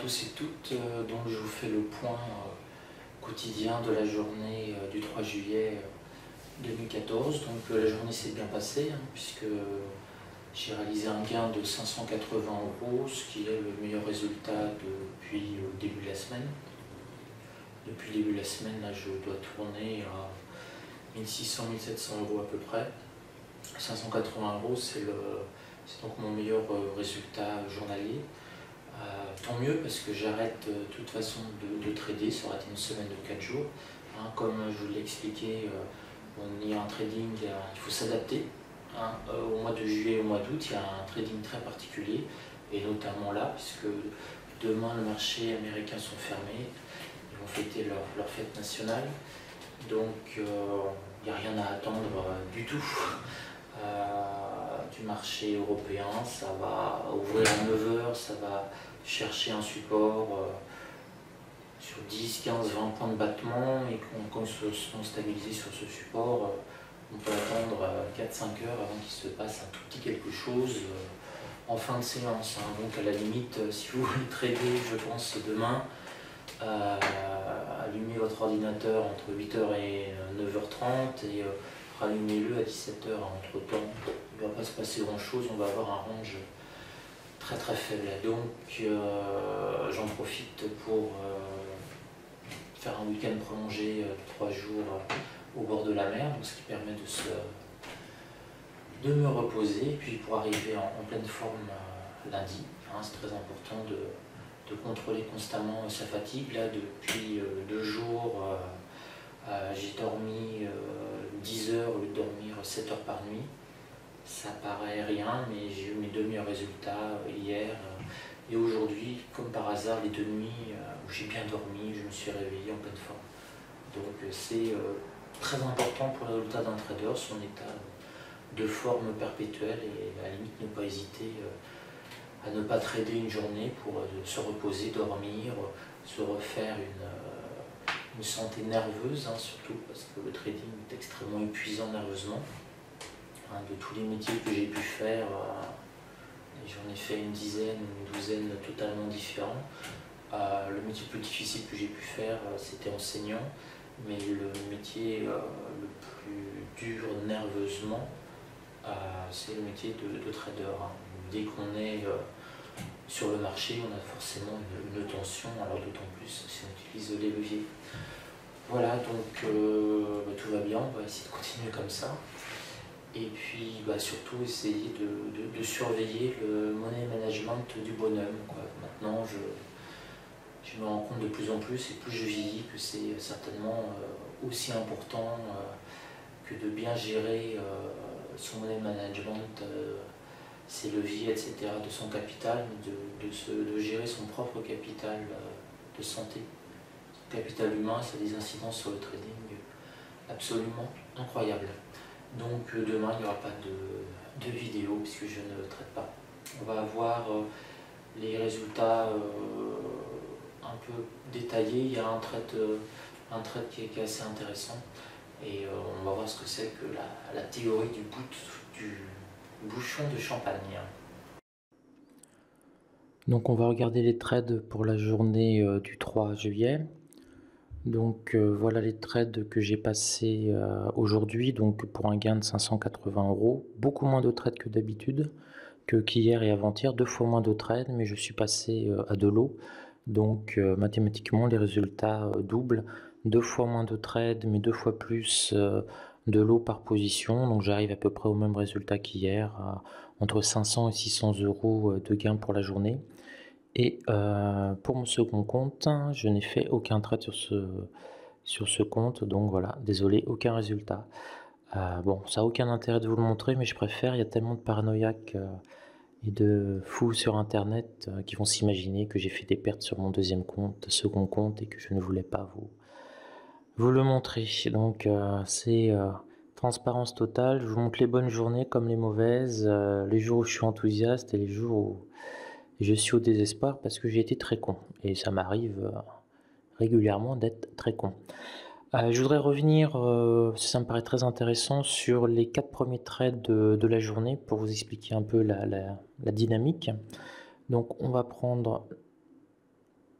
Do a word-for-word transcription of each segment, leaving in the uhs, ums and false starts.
tous et toutes, euh, donc je vous fais le point euh, quotidien de la journée euh, du trois juillet euh, deux mille quatorze. Donc euh, la journée s'est bien passée, hein, puisque j'ai réalisé un gain de cinq cent quatre-vingts euros, ce qui est le meilleur résultat depuis le début de la semaine. Depuis le début de la semaine, là, je dois tourner à mille six cents à mille sept cents euros à peu près. cinq cent quatre-vingts euros, c'est donc mon meilleur euh, résultat journalier. Euh, tant mieux, parce que j'arrête euh, de toute façon de, de trader, ça aurait été une semaine de quatre jours. Hein, comme je vous l'ai expliqué, euh, on y a un trading, euh, il faut s'adapter. Hein. Euh, au mois de juillet et au mois d'août, il y a un trading très particulier, et notamment là, puisque demain le marché américain sont fermés, ils vont fêter leur, leur fête nationale, donc euh, il n'y a rien à attendre euh, du tout. Euh, du marché européen, ça va ouvrir à neuf heures, ça va chercher un support euh, sur dix, quinze, vingt points de battement, et quand ils se sont stabilisés sur ce support, euh, on peut attendre euh, quatre à cinq heures avant qu'il se passe un tout petit quelque chose euh, en fin de séance. Hein. Donc à la limite, euh, si vous voulez trader, je pense demain, euh, allumez votre ordinateur entre huit heures et neuf heures trente et euh, rallumez-le à dix-sept heures. Entre temps, il ne va pas se passer grand chose, on va avoir un range très très faible. Donc euh, j'en profite pour euh, faire un week-end prolongé euh, de trois jours euh, au bord de la mer, donc ce qui permet de, se, de me reposer, et puis pour arriver en, en pleine forme euh, lundi. Hein, c'est très important de, de contrôler constamment sa fatigue. Là, depuis euh, deux jours, euh, Euh, j'ai dormi euh, dix heures au lieu de dormir sept heures par nuit. Ça paraît rien, mais j'ai eu mes deux meilleurs résultats euh, hier euh, et aujourd'hui, comme par hasard, les deux nuits euh, où j'ai bien dormi, je me suis réveillé en pleine forme. Donc euh, c'est euh, très important pour le résultat d'un trader, son état de forme perpétuelle, et à la limite ne pas hésiter euh, à ne pas trader une journée pour euh, se reposer, dormir, se refaire une euh, une santé nerveuse, hein, surtout parce que le trading est extrêmement épuisant nerveusement. Hein, de tous les métiers que j'ai pu faire, euh, j'en ai fait une dizaine, une douzaine totalement différents. Euh, le métier le plus difficile que j'ai pu faire, euh, c'était enseignant, mais le métier euh, le plus dur nerveusement, euh, c'est le métier de, de trader. Hein. Dès qu'on est euh, sur le marché, on a forcément une, une tension, alors d'autant plus si on utilise les leviers. Voilà, donc euh, bah, tout va bien, on va essayer de continuer comme ça. Et puis bah, surtout essayer de, de, de surveiller le money management du bonhomme, quoi. Maintenant, je, je me rends compte de plus en plus, et plus je vieillis, que c'est certainement euh, aussi important euh, que de bien gérer euh, son money management, euh, ses leviers, et cetera, de son capital, de, de, se, de gérer son propre capital euh, de santé. Son capital humain, ça a des incidences sur le trading absolument incroyables. Donc euh, demain, il n'y aura pas de, de vidéo puisque je ne traite pas. On va avoir euh, les résultats euh, un peu détaillés. Il y a un trade, euh, un trade qui, est, qui est assez intéressant, et euh, on va voir ce que c'est que la, la théorie du, bout, du bouchon de champagne. Donc on va regarder les trades pour la journée euh, du trois juillet. Donc euh, voilà les trades que j'ai passés euh, aujourd'hui, donc pour un gain de cinq cent quatre-vingts euros, beaucoup moins de trades que d'habitude, que qu'hier et avant-hier, deux fois moins de trades, mais je suis passé euh, à de l'eau, donc euh, mathématiquement les résultats euh, doublent, deux fois moins de trades, mais deux fois plus euh, de l'eau par position, donc j'arrive à peu près au même résultat qu'hier, entre cinq cents et six cents euros de gain pour la journée. Et euh, pour mon second compte, je n'ai fait aucun trade sur ce, sur ce compte, donc voilà, désolé, aucun résultat. Euh, bon, ça n'a aucun intérêt de vous le montrer, mais je préfère, il y a tellement de paranoïaques euh, et de fous sur internet euh, qui vont s'imaginer que j'ai fait des pertes sur mon deuxième compte, second compte, et que je ne voulais pas vous, vous le montrer. Donc euh, c'est euh, transparence totale, je vous montre les bonnes journées comme les mauvaises, euh, les jours où je suis enthousiaste et les jours où je suis au désespoir parce que j'ai été très con, et ça m'arrive euh, régulièrement d'être très con. Euh, je voudrais revenir, euh, ça me paraît très intéressant, sur les quatre premiers trades de, de la journée pour vous expliquer un peu la, la, la dynamique. Donc on va prendre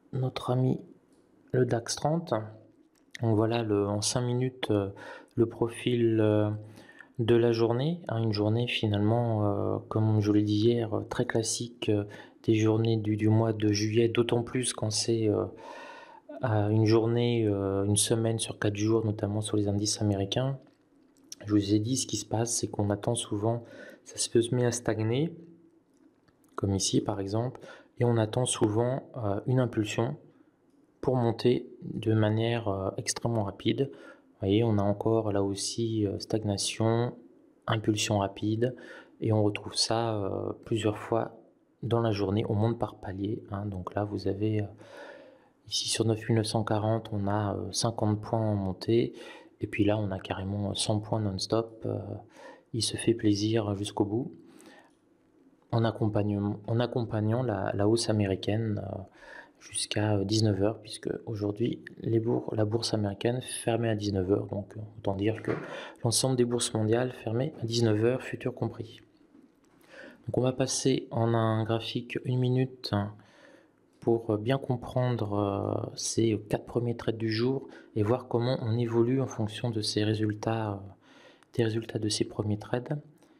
notre ami le DAX trente. Donc voilà le, en cinq minutes euh, le profil euh, de la journée. Hein, une journée finalement, euh, comme je l'ai dit hier, très classique euh, des journées du, du mois de juillet, d'autant plus quand c'est euh, une journée, euh, une semaine sur quatre jours, notamment sur les indices américains. Je vous ai dit, ce qui se passe, c'est qu'on attend souvent, ça se met à stagner, comme ici par exemple, et on attend souvent euh, une impulsion pour monter de manière euh, extrêmement rapide. Vous voyez, on a encore là aussi euh, stagnation, impulsion rapide, et on retrouve ça euh, plusieurs fois dans la journée. On monte par palier, hein. Donc là, vous avez euh, ici sur neuf mille neuf cent quarante, on a euh, cinquante points en montée, et puis là, on a carrément cent points non-stop. Euh, il se fait plaisir jusqu'au bout, en accompagnant, en accompagnant la, la hausse américaine euh, jusqu'à dix-neuf heures, puisque aujourd'hui la bourse américaine fermait à dix-neuf heures, donc autant dire que l'ensemble des bourses mondiales fermaient à dix-neuf heures, futur compris. Donc on va passer en un graphique une minute pour bien comprendre ces quatre premiers trades du jour et voir comment on évolue en fonction de ces résultats, des résultats de ces premiers trades.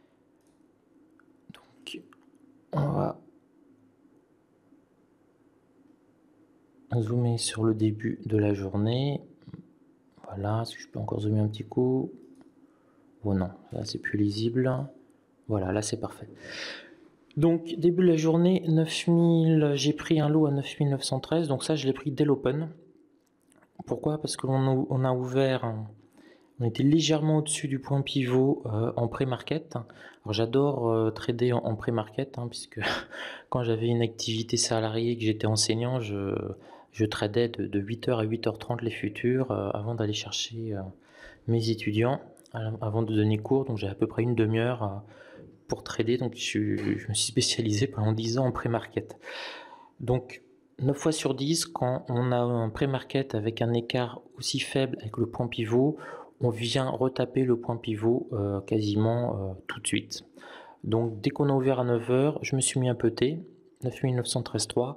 Donc on va zoomer sur le début de la journée. Voilà, si je peux encore zoomer un petit coup. Oh non, là c'est plus lisible. Voilà, là c'est parfait. Donc début de la journée, neuf mille, j'ai pris un lot à neuf mille neuf cent treize, donc ça je l'ai pris dès l'open. Pourquoi? Parce que l'on on a ouvert, on était légèrement au-dessus du point pivot euh, en pré-market. Alors j'adore euh, trader en, en pré-market, hein, puisque quand j'avais une activité salariée et que j'étais enseignant, je, je tradais de, de huit heures à huit heures trente les futurs euh, avant d'aller chercher euh, mes étudiants, avant de donner cours. Donc j'ai à peu près une demi-heure euh, pour trader, donc je, je me suis spécialisé pendant dix ans en pré-market. Donc neuf fois sur dix, quand on a un pré-market avec un écart aussi faible avec le point pivot, on vient retaper le point pivot euh, quasiment euh, tout de suite. Donc dès qu'on a ouvert à neuf heures, je me suis mis un peu T, neuf mille neuf cent treize virgule trois,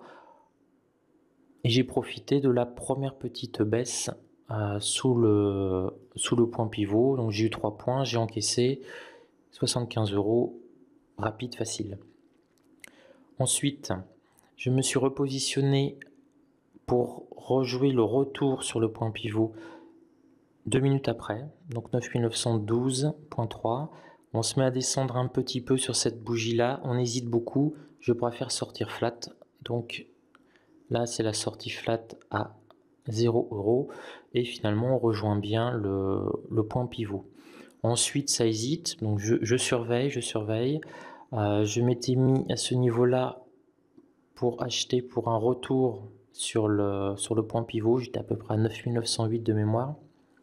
et j'ai profité de la première petite baisse euh, sous, le, sous le point pivot. Donc j'ai eu trois points, j'ai encaissé soixante-quinze euros, rapide, facile. Ensuite, je me suis repositionné pour rejouer le retour sur le point pivot deux minutes après, donc neuf mille neuf cent douze virgule trois. On se met à descendre un petit peu sur cette bougie là, on hésite beaucoup, je préfère sortir flat, donc là c'est la sortie flat à zéro euros et finalement on rejoint bien le, le point pivot. Ensuite ça hésite, donc je, je surveille, je surveille, euh, je m'étais mis à ce niveau là pour acheter pour un retour sur le, sur le point pivot, j'étais à peu près à neuf mille neuf cent huit de mémoire.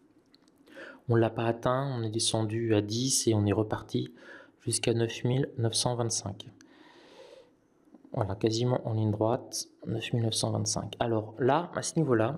On ne l'a pas atteint, on est descendu à dix et on est reparti jusqu'à neuf mille neuf cent vingt-cinq. Voilà, quasiment en ligne droite, neuf mille neuf cent vingt-cinq. Alors là, à ce niveau-là,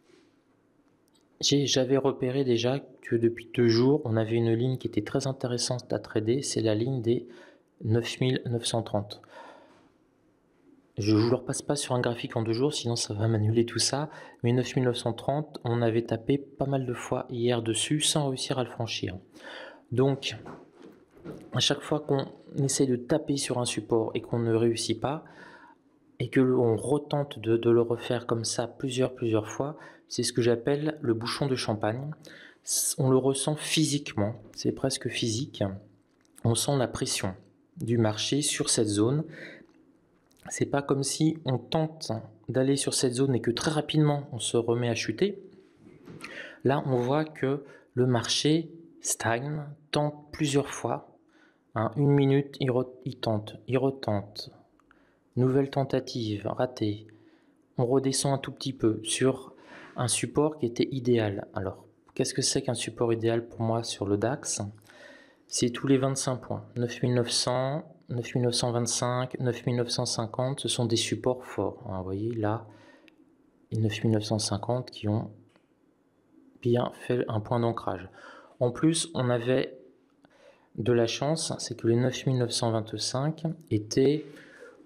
j'avais repéré déjà que depuis deux jours, on avait une ligne qui était très intéressante à trader, c'est la ligne des neuf mille neuf cent trente. Je ne vous le repasse pas sur un graphique en deux jours, sinon ça va m'annuler tout ça. Mais neuf mille neuf cent trente, on avait tapé pas mal de fois hier dessus sans réussir à le franchir. Donc, à chaque fois qu'on essaie de taper sur un support et qu'on ne réussit pas, et que l'on retente de, de le refaire comme ça plusieurs, plusieurs fois, c'est ce que j'appelle le bouchon de champagne. On le ressent physiquement, c'est presque physique. On sent la pression du marché sur cette zone. C'est pas comme si on tente d'aller sur cette zone et que très rapidement on se remet à chuter. Là, on voit que le marché stagne, tente plusieurs fois. Hein, une minute, il, re, il tente, il retente. Nouvelle tentative, ratée. On redescend un tout petit peu sur un support qui était idéal. Alors, qu'est-ce que c'est qu'un support idéal pour moi sur le DAX? C'est tous les vingt-cinq points. neuf mille neuf cents, neuf mille neuf cent vingt-cinq, neuf mille neuf cent cinquante, ce sont des supports forts. Hein, vous voyez là, les neuf mille neuf cent cinquante qui ont bien fait un point d'ancrage. En plus, on avait de la chance, c'est que les neuf mille neuf cent vingt-cinq étaient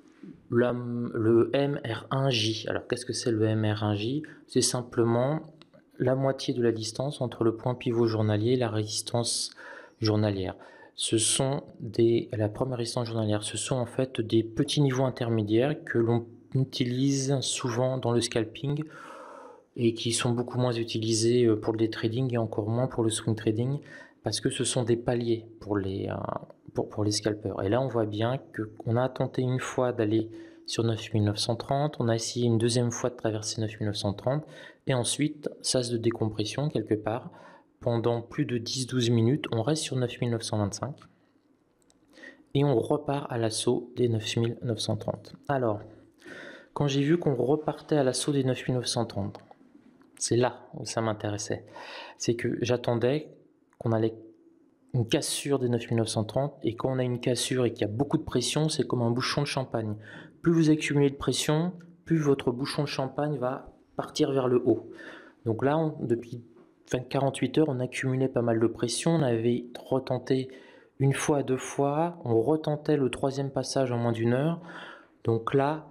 La- le M R un J. Alors qu'est-ce que c'est le M R un J? C'est simplement la moitié de la distance entre le point pivot journalier et la résistance journalière. Ce sont des, la première résistance journalière, ce sont en fait des petits niveaux intermédiaires que l'on utilise souvent dans le scalping et qui sont beaucoup moins utilisés pour le day trading et encore moins pour le swing trading parce que ce sont des paliers pour les, pour, pour les scalpers. Et là, on voit bien qu'on a tenté une fois d'aller sur neuf mille neuf cent trente, on a essayé une deuxième fois de traverser neuf mille neuf cent trente, et ensuite, sas de décompression quelque part. Pendant plus de dix à douze minutes, on reste sur neuf mille neuf cent vingt-cinq, et on repart à l'assaut des neuf mille neuf cent trente. Alors, quand j'ai vu qu'on repartait à l'assaut des neuf mille neuf cent trente, c'est là où ça m'intéressait. C'est que j'attendais qu'on allait une cassure des neuf mille neuf cent trente, et quand on a une cassure et qu'il y a beaucoup de pression, c'est comme un bouchon de champagne. Plus vous accumulez de pression, plus votre bouchon de champagne va partir vers le haut. Donc là, on, depuis quarante-huit heures, on accumulait pas mal de pression, on avait retenté une fois, deux fois, on retentait le troisième passage en moins d'une heure. Donc là,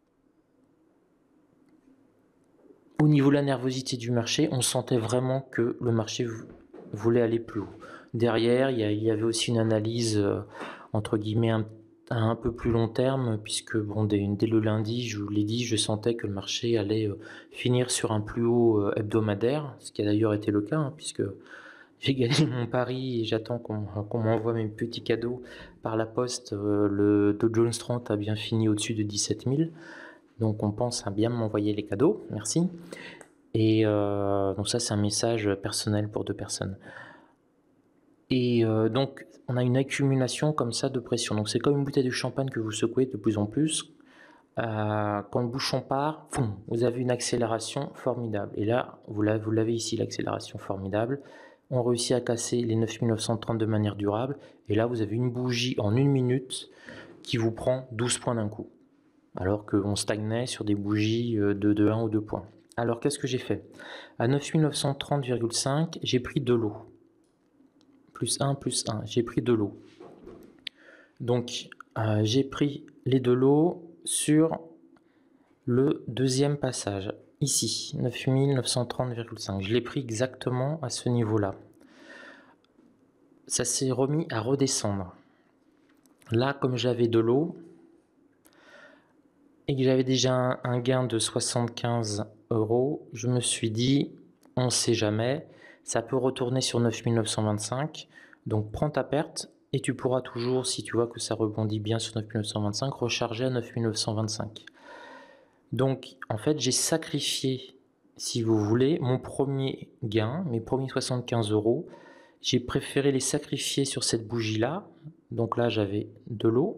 au niveau de la nervosité du marché, on sentait vraiment que le marché voulait aller plus haut. Derrière, il y avait aussi une analyse euh, entre guillemets un, à un peu plus long terme, puisque bon, dès, dès le lundi, je vous l'ai dit, je sentais que le marché allait euh, finir sur un plus haut euh, hebdomadaire, ce qui a d'ailleurs été le cas, hein, puisque j'ai gagné mon pari et j'attends qu'on qu'on m'envoie mes petits cadeaux par la poste. Euh, le Dow Jones trente a bien fini au-dessus de dix-sept mille. Donc on pense à bien m'envoyer les cadeaux, merci. Et euh, donc ça c'est un message personnel pour deux personnes. Et euh, donc on a une accumulation comme ça de pression. Donc c'est comme une bouteille de champagne que vous secouez de plus en plus. Euh, quand le bouchon part, boum, vous avez une accélération formidable. Et là, vous l'avez ici, l'accélération formidable. On réussit à casser les neuf mille neuf cent trente de manière durable. Et là, vous avez une bougie en une minute qui vous prend douze points d'un coup, alors qu'on stagnait sur des bougies de, de un ou deux points. Alors qu'est-ce que j'ai fait? À neuf mille neuf cent trente virgule cinq, j'ai pris de l'eau. Plus un, plus un, j'ai pris de l'eau. Donc euh, j'ai pris les de l'eau sur le deuxième passage, ici, neuf mille neuf cent trente virgule cinq. Je l'ai pris exactement à ce niveau-là. Ça s'est remis à redescendre. Là, comme j'avais de l'eau, et que j'avais déjà un, un gain de soixante-quinze euros, je me suis dit, on ne sait jamais, ça peut retourner sur neuf mille neuf cent vingt-cinq, donc prends ta perte, et tu pourras toujours, si tu vois que ça rebondit bien sur neuf mille neuf cent vingt-cinq, recharger à neuf mille neuf cent vingt-cinq. Donc, en fait, j'ai sacrifié, si vous voulez, mon premier gain, mes premiers soixante-quinze euros, j'ai préféré les sacrifier sur cette bougie-là. Donc là, j'avais de l'eau.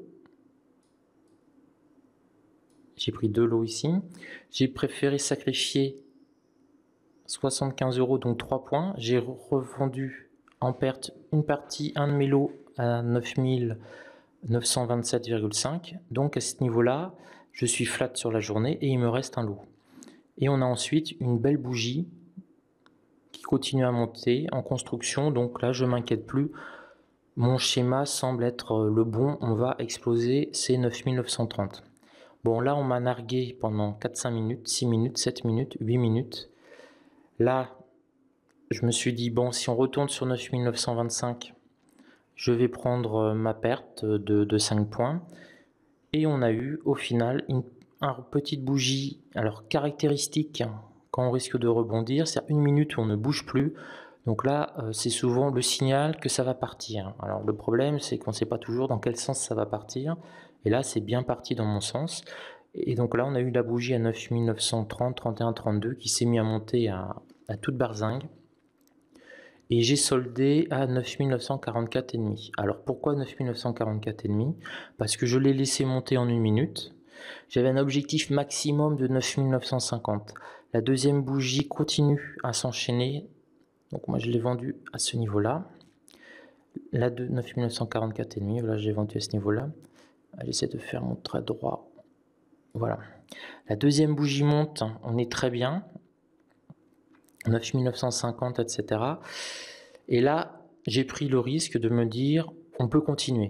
J'ai pris de l'eau ici. J'ai préféré sacrifier soixante-quinze euros, donc trois points. J'ai revendu en perte une partie, un de mes lots à neuf mille neuf cent vingt-sept virgule cinq. Donc à ce niveau-là, je suis flat sur la journée et il me reste un lot. Et on a ensuite une belle bougie qui continue à monter en construction. Donc là, je ne m'inquiète plus. Mon schéma semble être le bon. On va exploser ces neuf mille neuf cent trente. Bon, là, on m'a nargué pendant quatre à cinq minutes, six minutes, sept minutes, huit minutes. Là, je me suis dit, bon, si on retourne sur neuf mille neuf cent vingt-cinq, je vais prendre ma perte de, de cinq points. Et on a eu, au final, une, une petite bougie, alors caractéristique, quand on risque de rebondir, c'est une minute où on ne bouge plus. Donc là, c'est souvent le signal que ça va partir. Alors le problème, c'est qu'on ne sait pas toujours dans quel sens ça va partir. Et là, c'est bien parti dans mon sens. Et donc là, on a eu la bougie à neuf mille neuf cent trente, trente et un, trente-deux qui s'est mis à monter à, à toute barzingue. Et j'ai soldé à neuf mille neuf cent quarante-quatre virgule cinq. Alors pourquoi neuf mille neuf cent quarante-quatre virgule cinq? Parce que je l'ai laissé monter en une minute. J'avais un objectif maximum de neuf mille neuf cent cinquante. La deuxième bougie continue à s'enchaîner. Donc moi je l'ai vendu à ce niveau-là. La de neuf mille neuf cent quarante-quatre virgule cinq, voilà, j'ai vendu à ce niveau-là. J'essaie de faire mon trait droit. Voilà. La deuxième bougie monte, on est très bien. neuf mille neuf cent cinquante, et cetera. Et là, j'ai pris le risque de me dire, on peut continuer.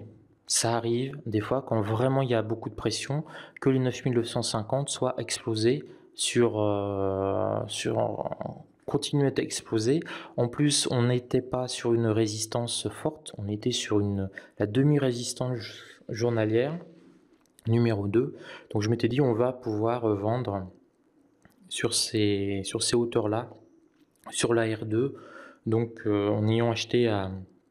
Ça arrive des fois quand vraiment il y a beaucoup de pression que les neuf mille neuf cent cinquante soient explosés sur, heu, sur continuent à être explosés. En plus, on n'était pas sur une résistance forte, on était sur une la demi-résistance journalière, numéro deux. Donc je m'étais dit: «On va pouvoir, heu, vendre sur ces sur ces hauteurs-là, sur la R deux». Donc heu, en ayant acheté à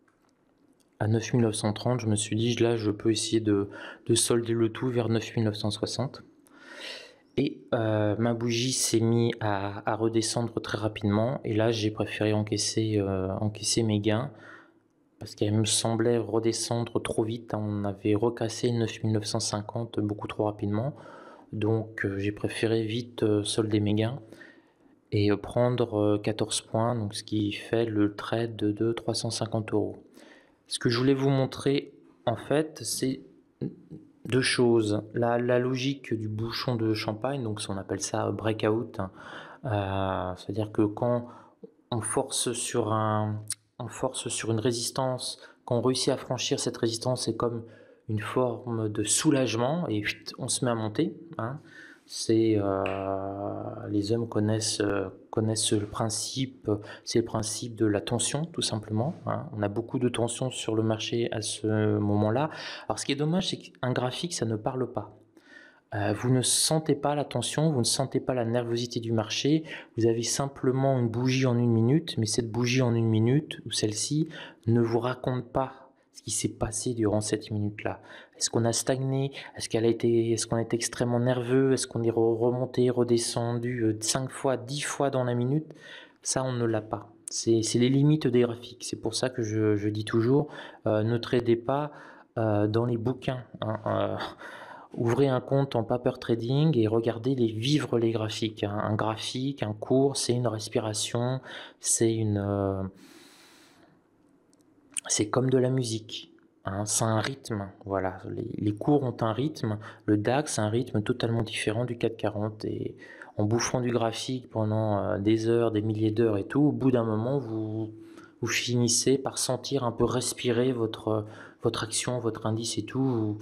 à neuf mille neuf cent trente, je me suis dit: «Là, je peux essayer de de solder le tout vers neuf mille neuf cent soixante». Et heu, ma bougie s'est mis à à redescendre très rapidement et là, j'ai préféré encaisser, heu, encaisser mes gains parce qu'elle me semblait redescendre trop vite. On avait recassé neuf mille neuf cent cinquante beaucoup trop rapidement. Donc heu, j'ai préféré vite, heu, solder mes gains et heu, prendre, heu, quatorze points, donc ce qui fait le trade de trois cent cinquante euros. Ce que je voulais vous montrer, en fait, c'est deux choses. La, la logique du bouchon de champagne, donc on appelle ça breakout, hein. Euh, c'est-à-dire que quand on force sur un, on force sur une résistance, quand on réussit à franchir cette résistance, c'est comme une forme de soulagement et on se met à monter, hein. C'est euh, les hommes connaissent euh, connaissent le principe, c'est le principe de la tension tout simplement, hein. On a beaucoup de tension sur le marché à ce moment-là. Alors ce qui est dommage, c'est qu'un graphique ça ne parle pas. Euh, vous ne sentez pas la tension, vous ne sentez pas la nervosité du marché, vous avez simplement une bougie en une minute, mais cette bougie en une minute, ou celle-ci, ne vous raconte pas ce qui s'est passé durant cette minute-là. Est-ce qu'on a stagné? Est-ce qu'elle a été, est-ce qu'on est extrêmement nerveux? Est-ce qu'on est remonté, redescendu euh, cinq fois, dix fois dans la minute? Ça, on ne l'a pas. C'est les limites des graphiques. C'est pour ça que je, je dis toujours, euh, ne tradez pas euh, dans les bouquins, hein, euh, ouvrez un compte en paper trading et regardez les vivre les graphiques. Un graphique, un cours, c'est une respiration, c'est une, euh, c'est comme de la musique. Hein, c'est un rythme. Voilà, les, les cours ont un rythme. Le DAX a un rythme totalement différent du CAC quarante. Et en bouffant du graphique pendant des heures, des milliers d'heures et tout, au bout d'un moment, vous vous finissez par sentir un peu respirer votre votre action, votre indice et tout. Vous,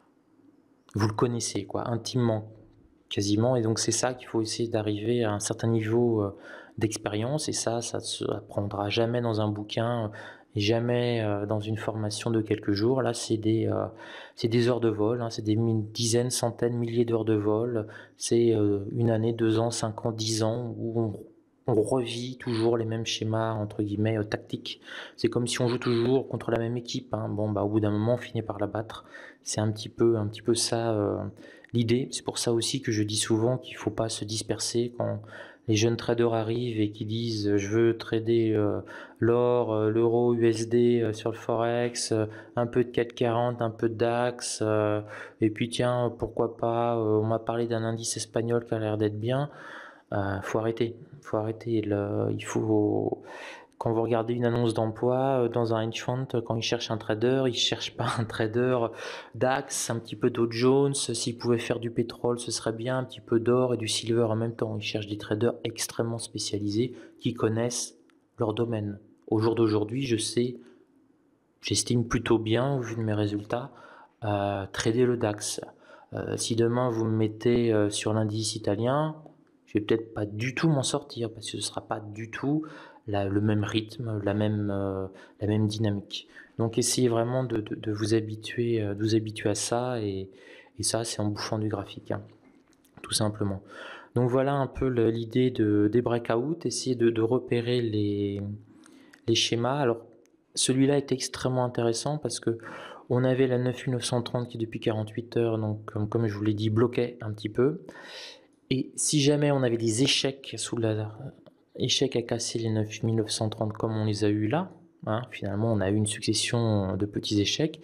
vous le connaissez, quoi, intimement, quasiment. Et donc c'est ça qu'il faut essayer d'arriver à un certain niveau euh, d'expérience. Et ça, ça ne se apprendra jamais dans un bouquin, jamais euh, dans une formation de quelques jours. Là, c'est des, euh, c'est des heures de vol, hein, c'est des dizaines, centaines, milliers d'heures de vol. C'est euh, une année, deux ans, cinq ans, dix ans où on on revit toujours les mêmes schémas entre guillemets euh, tactiques. C'est comme si on joue toujours contre la même équipe, hein. Bon, bah au bout d'un moment, on finit par la battre. C'est un petit peu, un petit peu ça euh, l'idée. C'est pour ça aussi que je dis souvent qu'il faut pas se disperser quand les jeunes traders arrivent et qui disent je veux trader euh, l'or, euh, l'euro, U S D euh, sur le forex, euh, un peu de CAC quarante, un peu de DAX, euh, et puis tiens pourquoi pas, euh, on m'a parlé d'un indice espagnol qui a l'air d'être bien. Euh, faut arrêter, faut arrêter. Le, il faut quand vous regardez une annonce d'emploi dans un hedge fund, quand ils cherchent un trader, ils cherchent pas un trader DAX, un petit peu Dow Jones. S'ils pouvaient faire du pétrole, ce serait bien, un petit peu d'or et du silver en même temps. Ils cherchent des traders extrêmement spécialisés qui connaissent leur domaine. Au jour d'aujourd'hui, je sais, j'estime plutôt bien, vu de mes résultats, euh, trader le DAX. Euh, si demain vous me mettez euh, sur l'indice italien, je vais peut-être pas du tout m'en sortir parce que ce sera pas du tout la, le même rythme, la même, euh, la même dynamique. Donc essayez vraiment de, de, de vous habituer, euh, de vous habituer à ça et, et ça c'est en bouffant du graphique, hein, tout simplement. Donc voilà un peu l'idée de, des breakouts, essayez de, de repérer les, les schémas. Alors celui-là est extrêmement intéressant parce que on avait la neuf mille neuf cent trente qui depuis quarante-huit heures, donc comme, comme je vous l'ai dit, bloquait un petit peu. Et si jamais on avait des échecs sous la échec à casser les neuf mille neuf cent trente comme on les a eu là, hein, finalement on a eu une succession de petits échecs.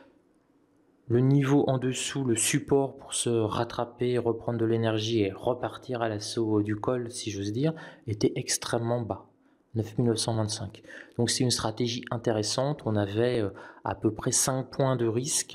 Le niveau en dessous, le support pour se rattraper, reprendre de l'énergie et repartir à l'assaut du col, si j'ose dire, était extrêmement bas. neuf mille neuf cent vingt-cinq. Donc c'est une stratégie intéressante. On avait à peu près cinq points de risque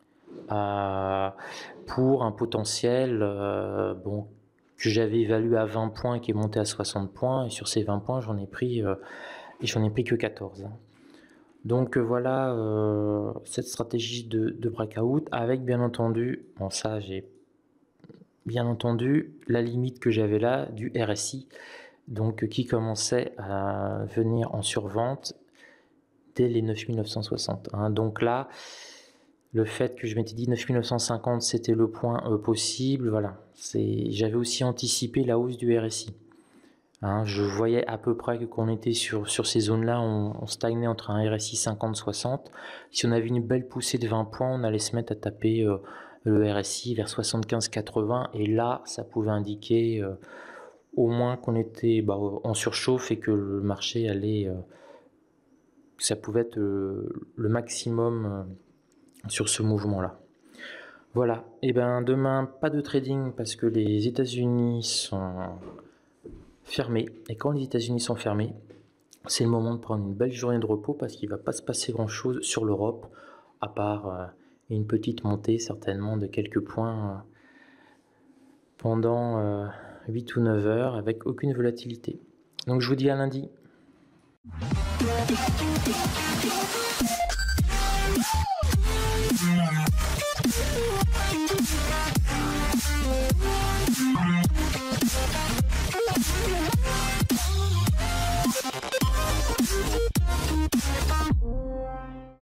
euh, pour un potentiel euh, bon, que j'avais évalué à vingt points qui est monté à soixante points. Et sur ces vingt points, j'en ai pris, euh, et j'en ai pris que quatorze. Donc voilà euh, cette stratégie de, de breakout avec bien entendu, bon ça j'ai bien entendu la limite que j'avais là du R S I, donc qui commençait à venir en survente dès les neuf mille neuf cent soixante. Hein. Donc là, le fait que je m'étais dit neuf mille neuf cent cinquante c'était le point euh, possible, voilà. J'avais aussi anticipé la hausse du R S I. Hein, je voyais à peu près que qu'on était sur, sur ces zones-là, on, on stagnait entre un R S I cinquante soixante. Si on avait une belle poussée de vingt points, on allait se mettre à taper euh, le R S I vers soixante-quinze quatre-vingts. Et là, ça pouvait indiquer euh, au moins qu'on était bah, en surchauffe et que le marché allait... Euh, ça pouvait être euh, le maximum euh, sur ce mouvement-là. Voilà. Et ben demain, pas de trading parce que les États-Unis sont... fermés. Et quand les États-Unis sont fermés, c'est le moment de prendre une belle journée de repos parce qu'il ne va pas se passer grand-chose sur l'Europe, à part euh, une petite montée certainement de quelques points euh, pendant euh, huit ou neuf heures avec aucune volatilité. Donc je vous dis à lundi.